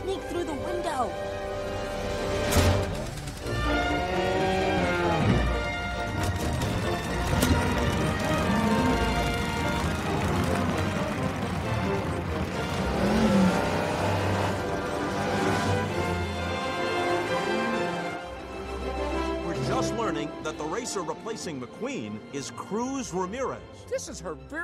sneak through the window. We're just learning that the racer replacing McQueen is Cruz Ramirez. This is her very